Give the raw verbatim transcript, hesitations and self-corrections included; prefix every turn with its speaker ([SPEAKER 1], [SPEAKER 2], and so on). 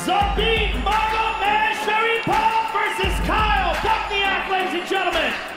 [SPEAKER 1] Zabit Magomed Sharipov versus Kyle Bochniak, ladies and gentlemen.